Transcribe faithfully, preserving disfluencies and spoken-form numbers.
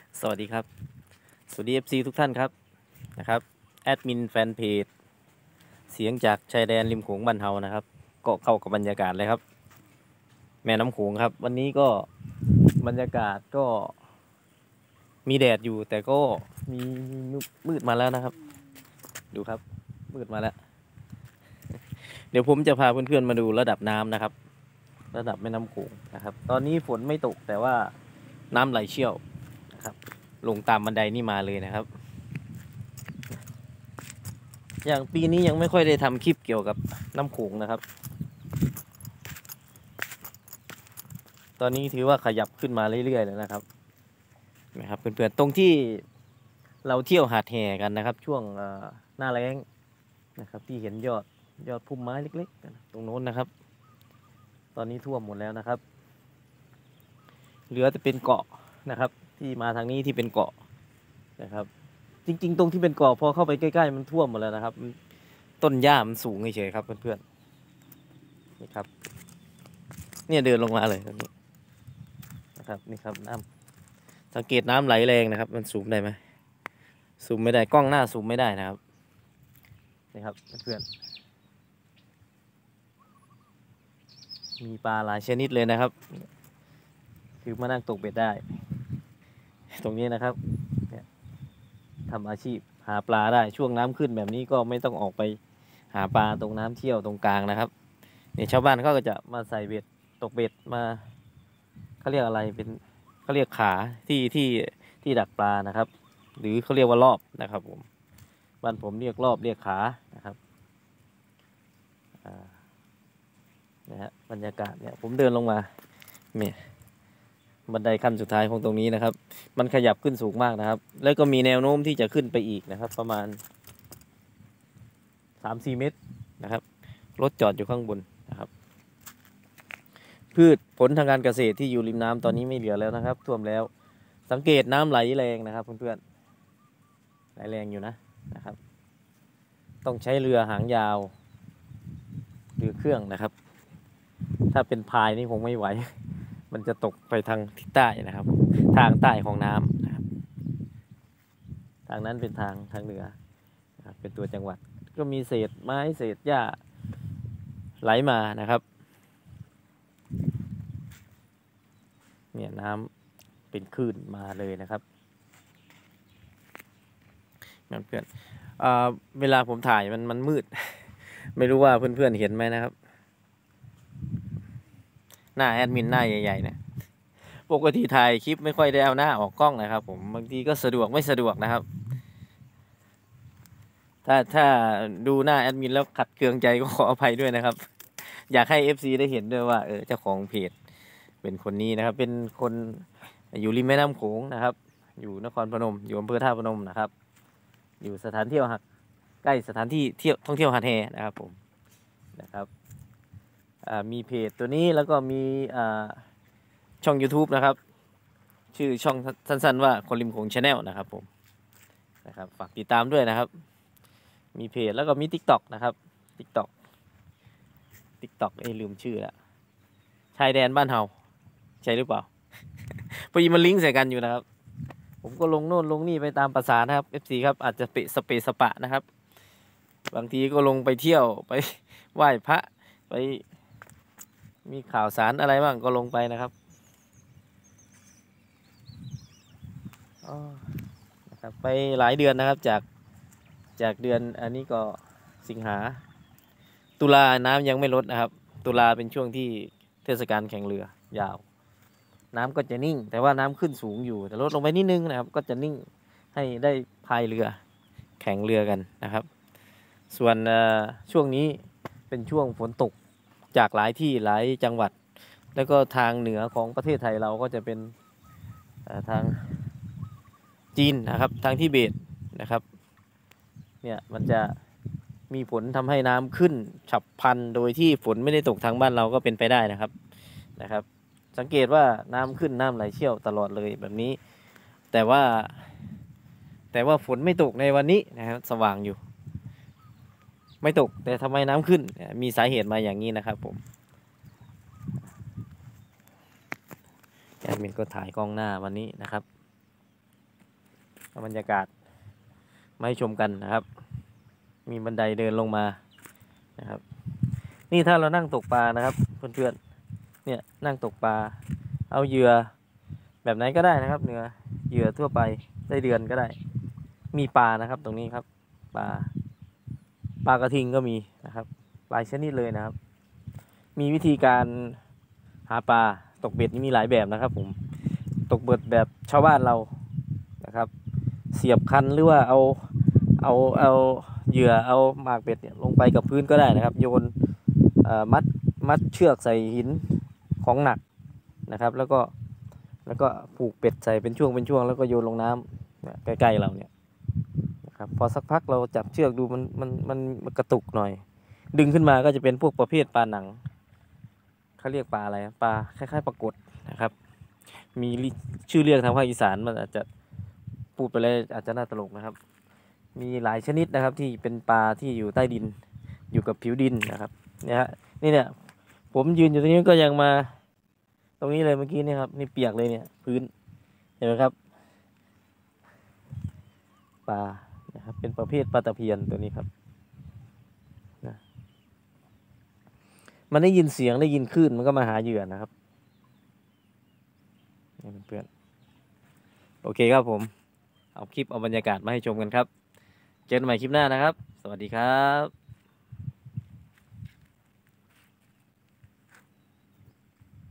สวัสดีครับสวัสดี เอฟ ซี ทุกท่านครับนะครับแอดมินแฟนเพจเสียงจากชายแดนริมโขงบ้านเฮานะครับก็เข้ากับบรรยากาศเลยครับแม่น้ำโขงครับวันนี้ก็บรรยากาศก็มีแดดอยู่แต่ก็มีมืดมาแล้วนะครับดูครับมืดมาแล้วเดี๋ยวผมจะพาเพื่อนๆมาดูระดับน้ำนะครับระดับแม่น้ำโขงนะครับตอนนี้ฝนไม่ตกแต่ว่าน้ำไหลเชี่ยวนะครับลงตามบันไดนี่มาเลยนะครับอย่างปีนี้ยังไม่ค่อยได้ทำคลิปเกี่ยวกับน้ำโขงนะครับตอนนี้ถือว่าขยับขึ้นมาเรื่อยๆแล้วนะครับนะครับเพื่อนๆตรงที่เราเที่ยวหาดแห่กันนะครับช่วงหน้าแล้งนะครับที่เห็นยอดยอดพุ่มไม้เล็กๆตรงโน้นนะครับตอนนี้ท่วมหมดแล้วนะครับเหลือแต่เป็นเกาะนะครับที่มาทางนี้ที่เป็นเกาะนะครับจริงๆตรงที่เป็นเกาะพอเข้าไปใกล้ๆมันท่วมหมดแล้วนะครับต้นหญ้ามันสูงเฉยๆครับเพื่อนๆนี่ครับเนี่ยเดินลงมาเลยตรงนี้นะครับนี่ครับน้ำสังเกตน้ำไหลแรงนะครับมันสูงได้ไหมสูงไม่ได้กล้องหน้าสูงไม่ได้นะครับนี่ครับเพื่อนมีปลาหลายชนิดเลยนะครับคือมานั่งตกเบ็ดได้ตรงนี้นะครับเนี่ยทำอาชีพหาปลาได้ช่วงน้ำขึ้นแบบนี้ก็ไม่ต้องออกไปหาปลาตรงน้ำเที่ยวตรงกลางนะครับเนี่ยชาวบ้านเขาก็จะมาใส่เบ็ดตกเบ็ดมาเขาเรียกอะไรเป็นเขาเรียกขาที่ที่ที่ดักปลานะครับหรือเขาเรียกว่ารอบนะครับผมบ้านผมเรียกรอบเรียกขานะครับนะฮะบรรยากาศเนี่ยผมเดินลงมาเนี่ยบันไดขั้นสุดท้ายของตรงนี้นะครับมันขยับขึ้นสูงมากนะครับแล้วก็มีแนวโน้มที่จะขึ้นไปอีกนะครับประมาณ สามสี่ เมตรนะครับรถจอดอยู่ข้างบนนะครับพืชผลทางการเกษตรที่อยู่ริมน้ำตอนนี้ไม่เหลือแล้วนะครับท่วมแล้วสังเกตน้ำไหลแรงนะครับเพื่อนๆไหลแรงอยู่นะนะครับต้องใช้เรือหางยาวหรือเครื่องนะครับถ้าเป็นพายนี่คงไม่ไหวมันจะตกไปทางทิศใต้นะครับทางใต้ของน้ำนะครับทางนั้นเป็นทางทางเหนือนะครับเป็นตัวจังหวัดก็มีเศษไม้เศษหญ้าไหลมานะครับเนี่ยน้ำเป็นคลื่นมาเลยนะครับเพื่อนๆ เอ่อ เวลาผมถ่ายมันมันมืดไม่รู้ว่าเพื่อนๆเห็นไหมนะครับหน้าแอดมินหน้าใหญ่ๆเนี่ยปกติถ่ายคลิปไม่ค่อยได้เอาหน้าออกกล้องนะครับผมบางทีก็สะดวกไม่สะดวกนะครับถ้าถ้าดูหน้าแอดมินแล้วขัดเคืองใจก็ขออภัยด้วยนะครับอยากให้ เอฟ ซี ได้เห็นด้วยว่าเออเจ้าของเพจเป็นคนนี้นะครับเป็นคนอยู่ริมแม่น้ำโขงนะครับอยู่นครพนมอยู่อำเภอท่าพนมนะครับอยู่สถานเที่ยวหักใกล้สถานที่เที่ยวท่องเที่ยวหาดแห่นะครับผมนะครับมีเพจตัวนี้แล้วก็มีช่อง YouTube นะครับชื่อช่องสั้นๆว่าคนริมโขง Channel นะครับผมนะครับฝากติดตามด้วยนะครับมีเพจแล้วก็มี TikTok นะครับ TikTok TikTok เอ้ยลืมชื่อละชายแดนบ้านเฮาใช่หรือเปล่าพอดีมันลิงก์ใส่กันอยู่นะครับผมก็ลงโน่นลงนี่ไปตามภาษานะครับ เอฟ ซี ครับอาจจะเปะสเปสปะนะครับบางทีก็ลงไปเที่ยวไปไหว้พระไปมีข่าวสารอะไรบ้างก็ลงไปนะครับนะครับไปหลายเดือนนะครับจากจากเดือนอันนี้ก็สิงหาตุลาน้ำยังไม่ลดนะครับตุลาเป็นช่วงที่เทศกาลแข่งเรือยาวน้ำก็จะนิ่งแต่ว่าน้ำขึ้นสูงอยู่แต่ลดลงไปนิดนึงนะครับก็จะนิ่งให้ได้พายเรือแข่งเรือกันนะครับส่วนช่วงนี้เป็นช่วงฝนตกจากหลายที่หลายจังหวัดแล้วก็ทางเหนือของประเทศไทยเราก็จะเป็นทางจีนนะครับทางทิเบตนะครับเนี่ยมันจะมีผลทำให้น้ำขึ้นฉับพลันโดยที่ฝนไม่ได้ตกทางบ้านเราก็เป็นไปได้นะครับนะครับสังเกตว่าน้ำขึ้นน้ำไหลเชี่ยวตลอดเลยแบบนี้แต่ว่าแต่ว่าฝนไม่ตกในวันนี้นะครับสว่างอยู่ไม่ตกแต่ทำไมน้ำขึ้นมีสาเหตุมาอย่างนี้นะครับผมแอดมินก็ถ่ายกล้องหน้าวันนี้นะครับเอาบรรยากาศมาให้ชมกันนะครับ มีบันไดเดินลงมานะครับ นี่ถ้าเรานั่งตกปลานะครับเพื่อนๆเนี่ยนั่งตกปลาเอาเหยื่อแบบไหนก็ได้นะครับเนื้อเหยื่อทั่วไปได้เดือนก็ได้ มีปลานะครับตรงนี้ครับปลาปลากระทิงก็มีนะครับหลายชนิดเลยนะครับ มีวิธีการหาปลาตกเบ็ดนี่มีหลายแบบนะครับผมตกเบ็ดแบบชาวบ้านเรานะครับ เสียบคันหรือว่าเอาเอาเอาเหยื่อเอาหมากเบ็ดเนี่ยลงไปกับพื้นก็ได้นะครับ โยนมัดมัดเชือกใส่หินของหนักนะครับ แล้วก็แล้วก็ผูกเป็ดใส่เป็นช่วงเป็นช่วงแล้วก็โยนลงน้ำใกล้ๆเราเนี่ยนะครับพอสักพักเราจับเชือกดูมันมันมันมันกระตุกหน่อยดึงขึ้นมาก็จะเป็นพวกประเภทปลาหนังเขาเรียกปลาอะไรปลาคล้ายๆปลากดนะครับ มีชื่อเรียกทางภาคอีสานมันอาจจะพูดไปเลยอาจจะน่าตลกนะครับ มีหลายชนิดนะครับที่เป็นปลาที่อยู่ใต้ดินอยู่กับผิวดินนะครับเนี่ยฮะนี่เนี่ยผมยืนอยู่ตรงนี้ก็ยังมาตรงนี้เลยเมื่อกี้นี่ครับนี่เปียกเลยเนี่ยพื้นเห็นไหมครับปลานะครับเป็นประเภทปลาตะเพียนตัวนี้ครับนะมันได้ยินเสียงได้ยินคลื่นมันก็มาหาเหยื่อนะครับนี่เพื่อนโอเคครับผมเอาคลิปเอาบรรยากาศมาให้ชมกันครับเจอกันใหม่คลิปหน้านะครับสวัสดีครับ